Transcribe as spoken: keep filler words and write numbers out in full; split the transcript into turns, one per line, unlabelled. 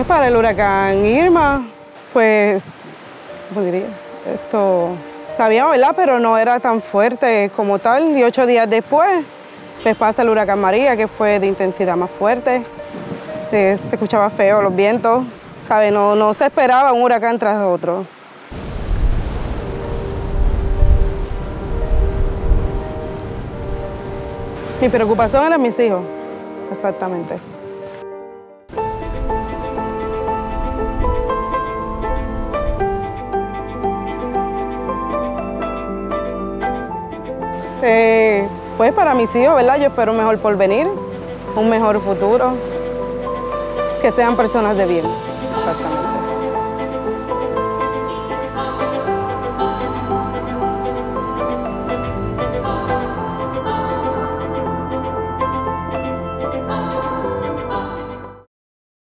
para el huracán Irma, pues, ¿cómo diría? Esto, sabíamos, ¿verdad? Pero no era tan fuerte como tal. Y ocho días después, pues pasa el huracán María, que fue de intensidad más fuerte. Se, se escuchaba feo los vientos, ¿sabe? No, no se esperaba un huracán tras otro. Mi preocupación eran mis hijos, exactamente. Eh, pues para mis hijos, ¿verdad? Yo espero un mejor porvenir, un mejor futuro, que sean personas de bien.